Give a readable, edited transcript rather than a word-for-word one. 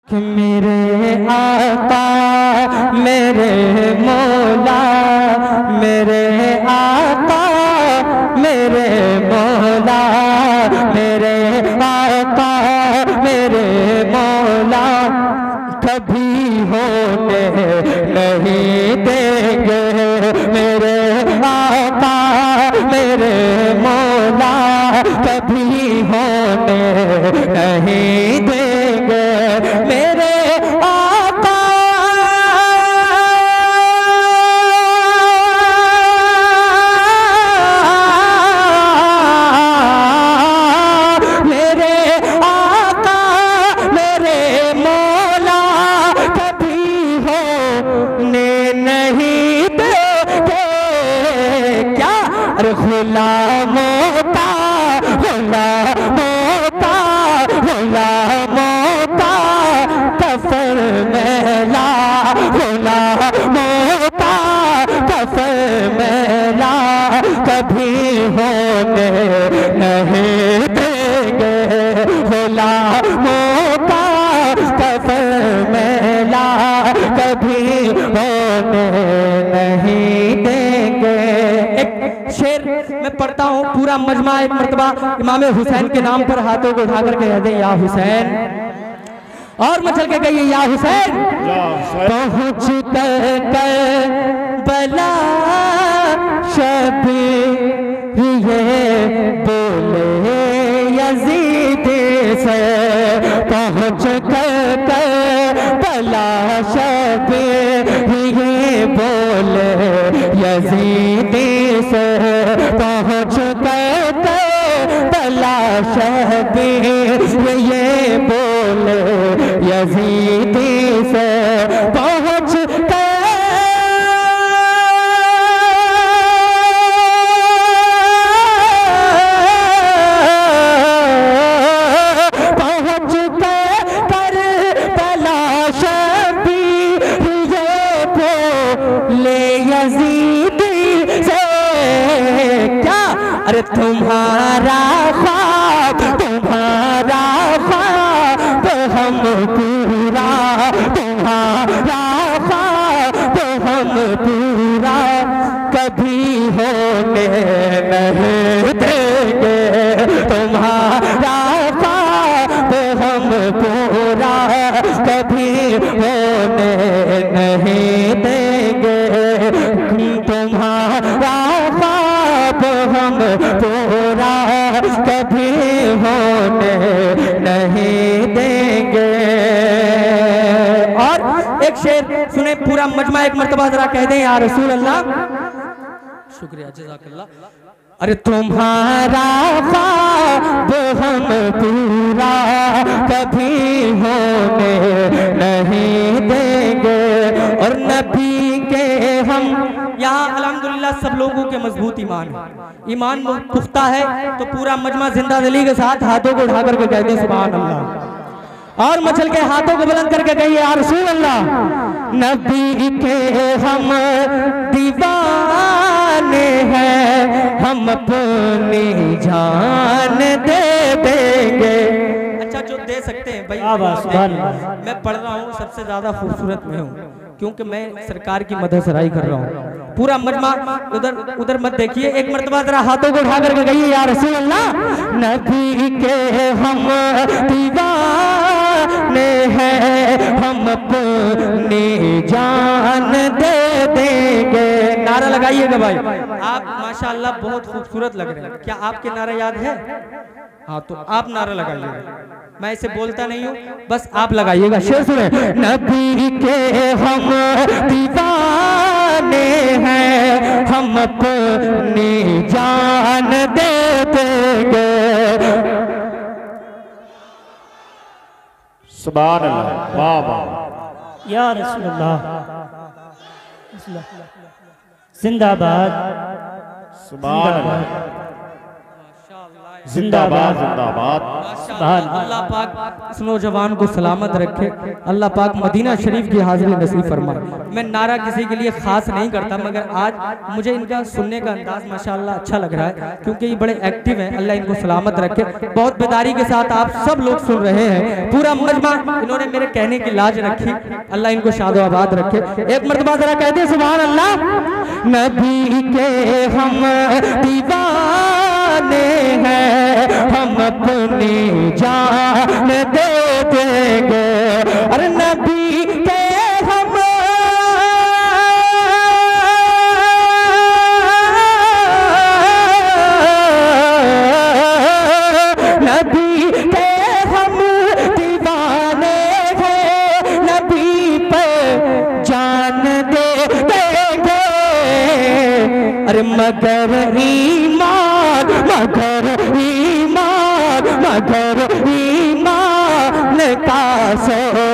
कि मेरे आका मेरे मौला, मेरे आका मेरे मौला, मेरे आका मेरे मौला कभी होने नहीं देंगे। मेरे आका मेरे मौला कभी होने नहीं देंगे। मेरे आका मेरे आका मेरे मौला कभी होने नहीं देंगे। क्या अरे गुलामों का गुलामों का गुलामों का कफन मेला, गुलामों का कफन मेला कभी होने नहीं देंगे। गुलामों का कफन मेला कभी होने नहीं देंगे। एक शेर मैं पढ़ता हूँ पूरा मजमा। एक मर्तबा इमाम हुसैन के नाम पर हाथों को उठा करके कहते या हुसैन, और मचल के कहिए या हुसैन। पहुँच कर बला शबीर ये बोले यजीद से, पहुँच कर बला शबीर ये बोले यजीद से, पहुँच कर बला शबीर ये बोले यजीद से, पहुँच अरे तुम्हारा ख्वाब हम पूरा, तुम्हारा ख्वाब हम पूरा कभी होने नहीं देंगे। तुम्हारा ख्वाब हम पूरा कभी होने नहीं देंगे। तुम्हारा हम पूरा कभी होने नहीं देंगे। और एक शेर सुने पूरा मजमा, एक मर्तबा जरा कह दें या रसूल अल्लाह। शुक्रिया जज़ाकल्लाह। अरे तुम्हारा ख्वाब हम पूरा कभी होने नहीं देंगे। और नबी के हम यहाँ अल्हम्दुलिल्लाह सब लोगों के मजबूत ईमान है, ईमान पुख्ता है, तो पूरा मजमा जिंदा दिली के साथ हाथों को उठा करके कहते हैं सुभान अल्लाह, और मचल के हाथों को बुलंद करके कहिए या रसूल अल्लाह। नबी के हम दीवाने हैं, हम अपनी जान दे देंगे। अच्छा जो दे सकते हैं भाई, मैं पढ़ रहा हूँ सबसे ज्यादा खूबसूरत में हूँ क्योंकि मैं सरकार की मदद सराई कर रहा हूँ। पूरा मजमा उधर मत देखिए, एक मर्तबा जरा हाथों को उठा करके कहिए या रसूल अल्लाह। नबी के हम दीवाने हैं, हम अपनी जान दे देंगे। नारा लगाइएगा भाई। आप माशाअल्लाह बहुत खूबसूरत लग रहे हैं, क्या आपके नारा याद है? हाँ तो आप नारा लगाइएगा, मैं इसे बोलता नहीं हूँ, बस आप लगाइएगा। शेर सुने। नबी के हम दीवाने हैं, हम अपनी जान दे देंगे। सुभान अल्लाह, वाह वाह या रसूलुल्लाह, जिंदाबाद। सुभान अल्लाह। जिंदाबाद जिंदाबाद। अल्लाह पाक इस नौजवान को सलामत रखे, अल्लाह पाक मदीना शरीफ की हाजिरी नसीब फरमाए। मैं नारा किसी के लिए खास नहीं करता, मगर आज मुझे इनका सुनने का अंदाज माशाअल्लाह अच्छा लग रहा है, क्योंकि ये बड़े एक्टिव हैं। अल्लाह इनको सलामत रखे। बहुत बेदारी के साथ आप सब लोग सुन रहे हैं, पूरा मजमा इन्होंने मेरे कहने की लाज रखी। अल्लाह इनको शादो आबाद रखे। एक मर्तबा जरा कहते हैं सुभान अल्लाह। नबी के हम दीवाने हैं, हम अपनी जान दे देंगे। अरे नबी के हम नबी के हम दीवाने हैं, नबी पे जान दे देंगे। अरे मगर ईमान मगर ईमान का सो